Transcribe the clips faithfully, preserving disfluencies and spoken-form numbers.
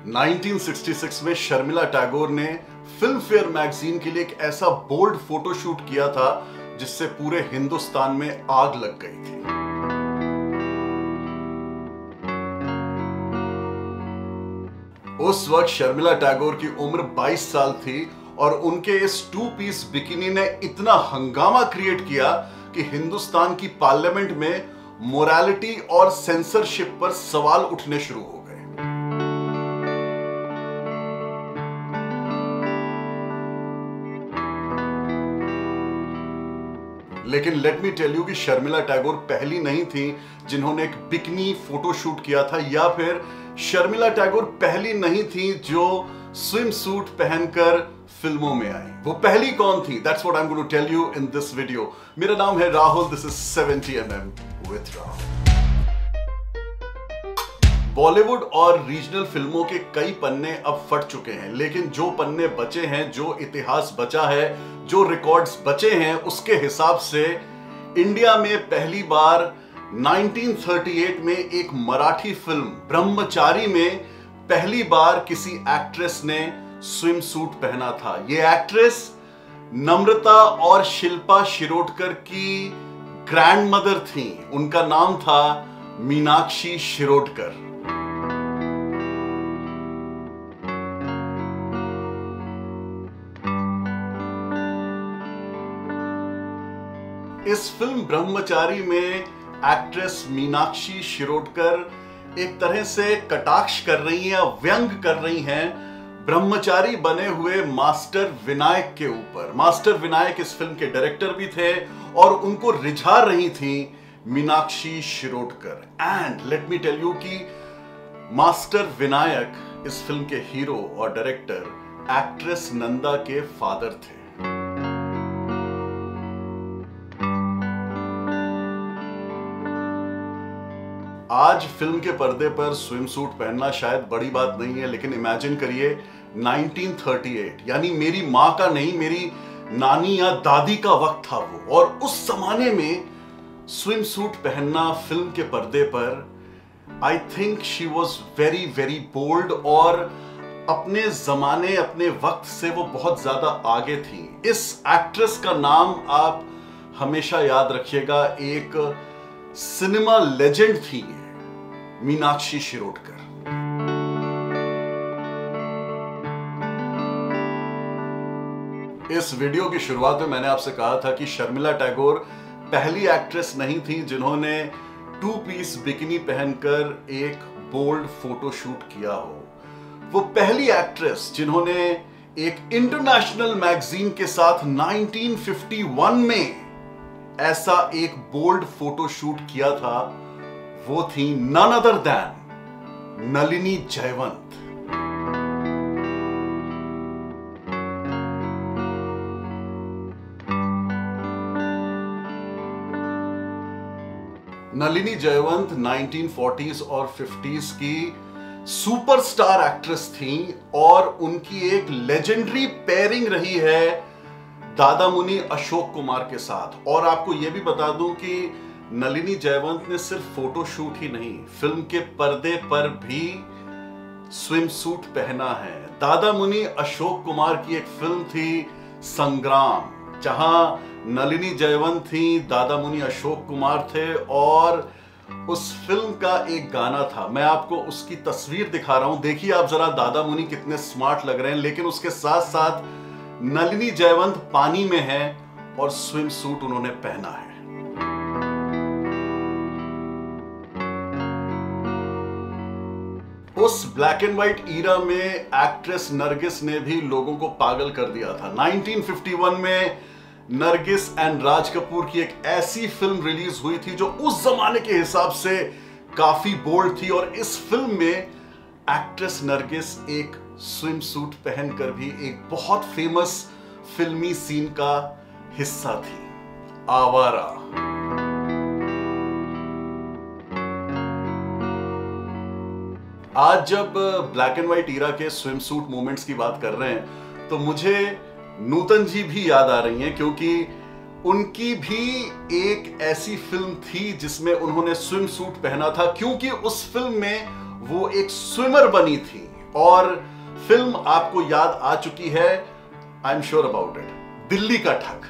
Nineteen sixty six में शर्मिला टैगोर ने film fair magazine के लिए एक ऐसा बोल्ड फोटोशूट किया था जिससे पूरे हिंदुस्तान में आग लग गई थी। उस वक्त शर्मिला टैगोर की उम्र बाईस साल थी और उनके इस टू पीस बिकिनी ने इतना हंगामा क्रिएट किया कि हिंदुस्तान की पार्लियामेंट में मोरालिटी और सेंसरशिप पर सवाल उठने शुरू हो गए। लेकिन लेट मी टेल यू कि शर्मिला टैगोर पहली नहीं थी जिन्होंने एक बिकनी फोटोशूट किया था, या फिर शर्मिला टैगोर पहली नहीं थी जो स्विम सूट पहनकर फिल्मों में आई। वो पहली कौन थी? That's what I am going to tell you in this video. मेरा नाम है Rahul, this is seventy M M with Rahul. Bollywood और रीजनल फिल्मों के कई पन्ने अब फट चुके हैं, लेकिन जो पन्ने बचे हैं, जो इतिहास बचा है, जो रिकॉर्ड्स बचे हैं, उसके हिसाब से इंडिया में पहली बार नाइनटीन थर्टी एट में एक मराठी फिल्म ब्रह्मचारी में पहली बार किसी एक्ट्रेस ने स्विम सूट पहना था। यह एक्ट्रेस नम्रता और शिल्पा शिरोडकर की ग्रैंडमदर थी। उनका नाम था मीनाक्षी शिरोडकर। इस फिल्म ब्रह्मचारी में एक्ट्रेस मीनाक्षी शिरोडकर एक तरह से कटाक्ष कर रही हैं, व्यंग कर रही हैं ब्रह्मचारी बने हुए मास्टर विनायक के ऊपर। मास्टर विनायक इस फिल्म के डायरेक्टर भी थे और उनको रिझा रही थी Meenakshi Shirodkar. And let me tell you कि मास्टर विनायक इस फिल्म के हीरो और डायरेक्टर एक्ट्रेस नंदा के फादर थे। आज फिल्म के पर्दे पर स्विम सूट पहनना शायद बड़ी बात नहीं है, लेकिन इमेजिन करिए नाइनटीन थर्टी एट, यानी मेरी मां का नहीं, मेरी नानी या दादी का वक्त था वो, और उस जमाने में स्विम सूट पहनना फिल्म के पर्दे पर, I think she was very very bold और अपने जमाने, अपने वक्त से वो बहुत ज्यादा आगे थी। इस एक्ट्रेस का नाम आप हमेशा याद रखिएगा, एक सिनेमा लेजेंड थी मीनाक्षी शिरोडकर। इस वीडियो की शुरुआत में मैंने आपसे कहा था कि शर्मिला टैगोर पहली एक्ट्रेस नहीं थी जिन्होंने टू पीस बिकिनी पहनकर एक बोल्ड फोटोशूट किया हो। वो पहली एक्ट्रेस जिन्होंने एक इंटरनेशनल मैगजीन के साथ नाइनटीन फिफ्टी वन में ऐसा एक बोल्ड फोटोशूट किया था, वो थी none other than Nalini Jaywant. Nalini Jaywant nineteen forties और फिफ्टीज़ की सुपरस्टार एक्ट्रेस थी और उनकी एक लेजेंडरी पेयरिंग रही है दादा मुनि अशोक कुमार के साथ। और आपको यह भी बता दूं कि नलिनी जयवंत ने सिर्फ फोटो शूट ही नहीं, फिल्म के पर्दे पर भी स्विम सूट पहना है। दादा मुनि अशोक कुमार की एक फिल्म थी संग्राम, जहां नलिनी जयवंत थी, दादा मुनि अशोक कुमार थे, और उस फिल्म का एक गाना था। मैं आपको उसकी तस्वीर दिखा रहा हूं, देखिए आप जरा दादा मुनि कितने स्मार्ट लग रहे हैं, लेकिन उसके साथ साथ नलिनी जयवंत पानी में है और स्विम सूट उन्होंने पहना है। उस ब्लैक एंड व्हाइट ईरा में एक्ट्रेस नरगिस ने भी लोगों को पागल कर दिया था। नाइनटीन फिफ्टी वन में नरगिस एंड राज कपूर की एक ऐसी फिल्म रिलीज हुई थी जो उस जमाने के हिसाब से काफी बोल्ड थी, और इस फिल्म में एक्ट्रेस नरगिस एक स्विम सूट पहनकर भी एक बहुत फेमस फिल्मी सीन का हिस्सा थी, आवारा। आज जब ब्लैक एंड व्हाइट ईरा के स्विम सूट मोमेंट्स की बात कर रहे हैं तो मुझे नूतन जी भी याद आ रही हैं, क्योंकि उनकी भी एक ऐसी फिल्म थी जिसमें उन्होंने स्विम सूट पहना था, क्योंकि उस फिल्म में वो एक स्विमर बनी थी और फिल्म आपको याद आ चुकी है, I am sure about it, Delhi का ठग।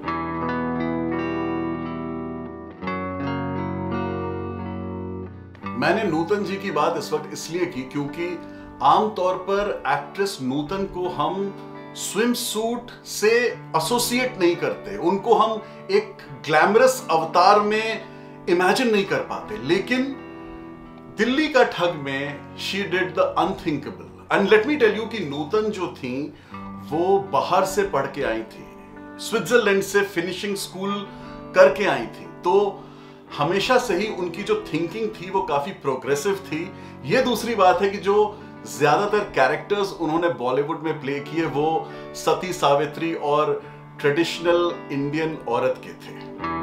मैंने नूतन जी की बात इस वक्त इसलिए की क्योंकि आमतौर पर एक्ट्रेस नूतन को हम स्विम सूट से एसोसिएट नहीं करते, उनको हम एक ग्लैमरस अवतार में इमेजिन नहीं कर पाते, लेकिन दिल्ली का ठग में she did the unthinkable. And let me tell you कि नूतन जो थी वो बाहर से पढ़ के आई थी, स्विट्जरलैंड से फिनिशिंग स्कूल करके आई थी, तो हमेशा से ही उनकी जो थिंकिंग थी वो काफी प्रोग्रेसिव थी। ये दूसरी बात है कि जो ज्यादातर कैरेक्टर्स उन्होंने बॉलीवुड में प्ले किए वो सती सावित्री और ट्रेडिशनल इंडियन औरत के थे।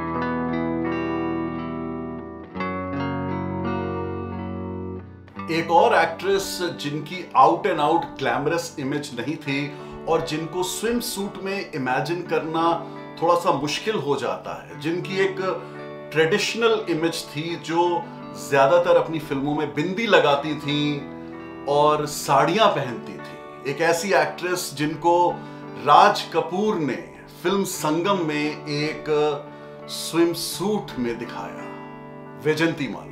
एक और एक्ट्रेस जिनकी out and out glamorous image नहीं थी और जिनको स्विम सूट में इमेजिन करना थोड़ा सा मुश्किल हो जाता है, जिनकी एक ट्रेडिशनल इमेज थी, जो ज्यादातर अपनी फिल्मों में बिंदी लगाती थी और साड़ियां पहनती थी, एक ऐसी एक्ट्रेस जिनको राज कपूर ने फिल्म संगम में एक स्विम सूट में दिखाया, वैजंतीमाला।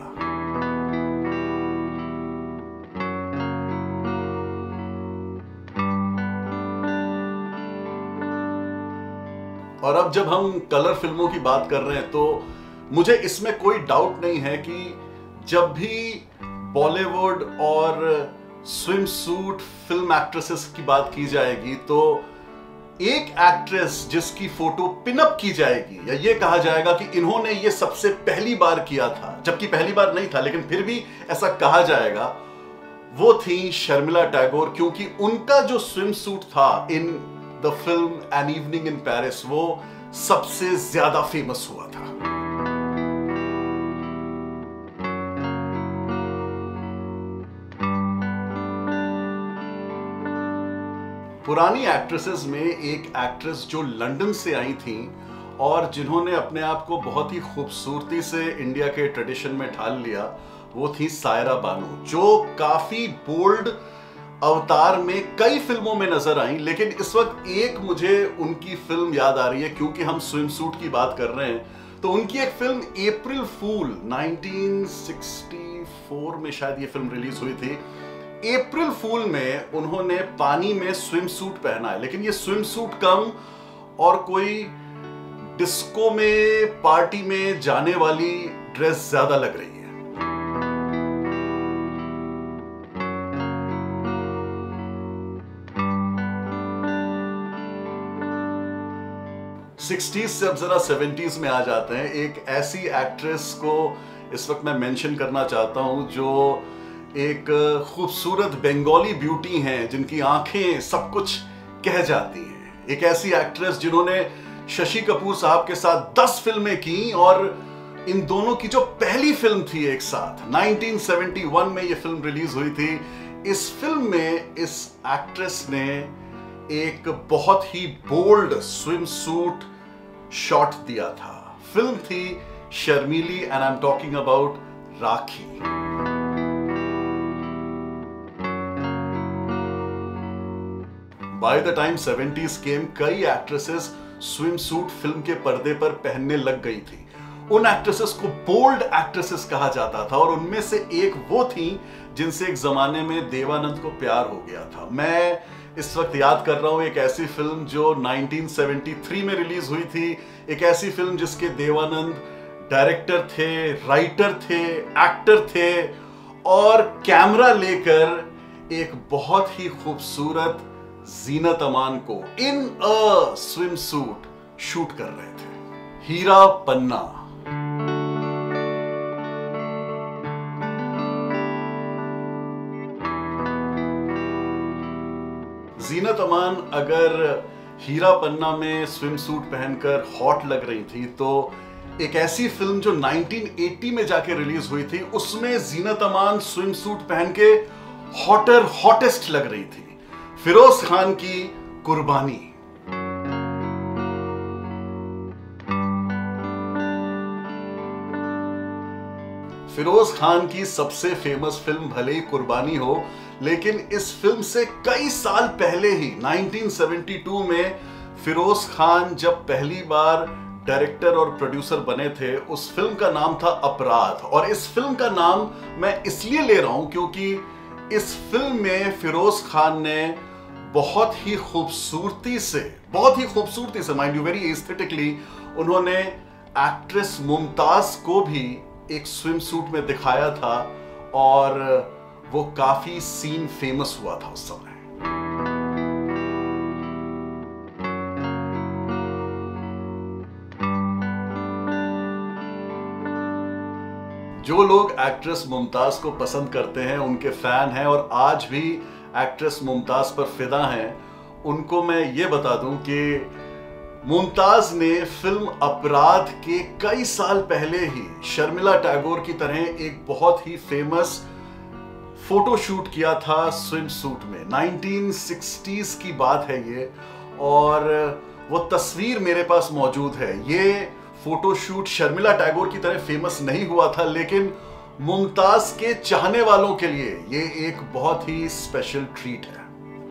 और अब जब हम कलर फिल्मों की बात कर रहे हैं तो मुझे इसमें कोई डाउट नहीं है कि जब भी बॉलीवुड और स्विम सूट फिल्म एक्ट्रेसेस की बात की जाएगी तो एक एक्ट्रेस जिसकी फोटो पिनअप की जाएगी या ये कहा जाएगा कि इन्होंने ये सबसे पहली बार किया था, जबकि पहली बार नहीं था लेकिन फिर भी ऐसा कहा जाएगा, वो थी शर्मिला टैगोर, क्योंकि उनका जो स्विम सूट था in the film an evening in Paris वो सबसे ज्यादा फेमस हुआ था। पुरानी एक्ट्रेसेस में एक एक्ट्रेस जो लंदन से आई थी और जिन्होंने अपने आप को बहुत ही खूबसूरती से इंडिया के ट्रेडिशन में ढाल लिया, वो थी सायरा बानू, जो काफी बोल्ड अवतार में कई फिल्मों में नजर आई। लेकिन इस वक्त एक मुझे उनकी फिल्म याद आ रही है, क्योंकि हम स्विम सूट की बात कर रहे हैं, तो उनकी एक फिल्म अप्रैल फूल उन्नीस सौ चौंसठ में शायद ये फिल्म रिलीज हुई थी। अप्रैल फूल में उन्होंने पानी में स्विम सूट पहना है, लेकिन ये स्विम सूट कम और कोई डिस्को में पार्टी में जाने वाली ड्रेस ज्यादा लग रही है। सिक्सटीज से अब जरा सेवेंटीज में आ जाते हैं। एक ऐसी एक्ट्रेस को इस वक्त मैं मेंशन करना चाहता हूं जो एक खूबसूरत बंगाली ब्यूटी हैं, जिनकी आंखें सब कुछ कह जाती हैं। एक ऐसी एक्ट्रेस जिन्होंने शशि कपूर साहब के साथ दस फिल्में की और इन दोनों की जो पहली फिल्म थी एक साथ उन्नीस सौ इकहत्तर में ये फिल्म रिलीज हुई थी। इस फिल्म में इस एक्ट्रेस ने एक बहुत ही बोल्ड स्विम सूट शॉट दिया था। फिल्म थी Sharmeelee and I am talking about Rakhee. By the time seventies came, कई एक्ट्रेसेस स्विम सूट फिल्म के पर्दे पर पहनने लग गई थी। उन एक्ट्रेसेस को बोल्ड एक्ट्रेसेस कहा जाता था और उनमें से एक वो थी जिनसे एक जमाने में देवानंद को प्यार हो गया था। मैं इस वक्त याद कर रहा हूं एक ऐसी फिल्म जो उन्नीस सौ तिहत्तर में रिलीज हुई थी, एक ऐसी फिल्म जिसके देवानंद डायरेक्टर थे, राइटर थे, एक्टर थे और कैमरा लेकर एक बहुत ही खूबसूरत जीनत अमान को in a swimsuit shoot कर रहे थे। हीरा पन्ना। जीनत अमान अगर हीरा पन्ना में स्विम सूट पहनकर हॉट लग रही थी, तो एक ऐसी फिल्म जो उन्नीस सौ अस्सी में जाके रिलीज हुई थी उसमें जीनत अमान स्विम सूट पहन के हॉटर हॉटेस्ट लग रही थी। फिरोज खान की कुर्बानी। फिरोज खान की सबसे फेमस फिल्म भले ही कुर्बानी हो, लेकिन इस फिल्म से कई साल पहले ही नाइनटीन सेवेंटी टू में फिरोज खान जब पहली बार डायरेक्टर और प्रोड्यूसर बने थे, उस फिल्म का नाम था अपराध। और इस फिल्म का नाम मैं इसलिए ले रहा हूं क्योंकि इस फिल्म में फिरोज खान ने बहुत ही खूबसूरती से बहुत ही खूबसूरती से माइंड यू वेरी एस्थेटिकली उन्होंने एक्ट्रेस मुमताज को भी एक स्विम सूट में दिखाया था और वो काफी सीन फेमस हुआ था उस समय। जो लोग एक्ट्रेस मुमताज को पसंद करते हैं, उनके फैन हैं और आज भी एक्ट्रेस मुमताज पर फिदा हैं, उनको मैं ये बता दूं कि मुमताज ने फिल्म अपराध के कई साल पहले ही शर्मिला टैगोर की तरह एक बहुत ही फेमस फोटो शूट किया था स्विम सूट में। नाइनटीन सिक्सटीज़ की बात है ये, और वो तस्वीर मेरे पास मौजूद है। ये फोटो शूट शर्मिला टैगोर की तरह फेमस नहीं हुआ था, लेकिन मुमताज के चाहने वालों के लिए ये एक बहुत ही स्पेशल ट्रीट है।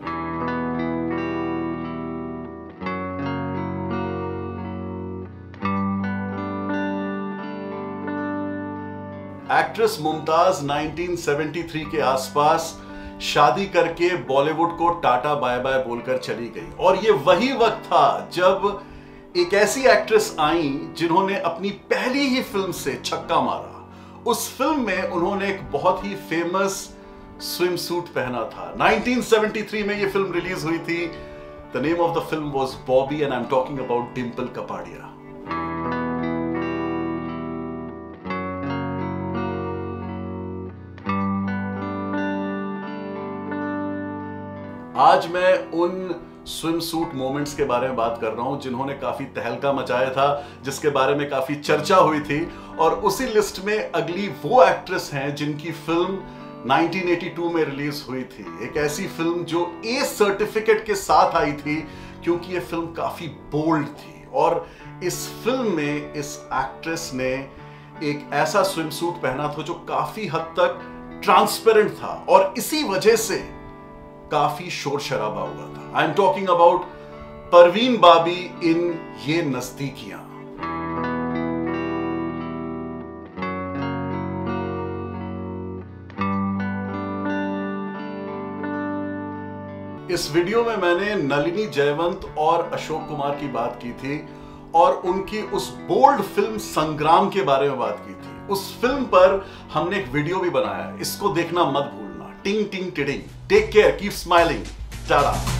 Actress Mumtaz nineteen seventy three के आसपास शादी करके बॉलीवुड को टाटा बाय बाय बोलकर चली गई, और ये वही वक्त था जब एक ऐसी एक्ट्रेस आई जिन्होंने अपनी पहली ही फिल्म से छक्का मारा। उस फिल्म में उन्होंने एक बहुत ही फेमस स्विम सूट पहना था। नाइनटीन सेवेंटी थ्री में ये फिल्म रिलीज हुई थी। The name of the film was Bobby and I am talking about Dimple Kapadia. आज मैं उन स्विम सूट मोमेंट्स के बारे में बात कर रहा हूं जिन्होंने काफी तहलका मचाया था, जिसके बारे में काफी चर्चा हुई थी। और उसी लिस्ट में अगली वो एक्ट्रेस हैं जिनकी फिल्म नाइनटीन एटी टू में रिलीज हुई थी। एक ऐसी फिल्म जो ए सर्टिफिकेट के साथ आई थी, क्योंकि ये फिल्म काफी बोल्ड थी। और इस फिल्म में इस एक्ट्रेस ने एक ऐसा स्विम सूट पहना था जो काफी हद तक ट्रांसपेरेंट था, और इसी वजह से काफी शोर शराबा हुआ था। I am talking about Parveen Babi in Ye Nazdeekiyan. इस वीडियो में मैंने नलिनी जयवंत और अशोक कुमार की बात की थी और उनकी उस बोल्ड फिल्म संग्राम के बारे में बात की थी। उस फिल्म पर हमने एक वीडियो भी बनाया है, इसको देखना मत भूलना। टिंग टिंग टिडिंग। Take care, keep smiling, Tata.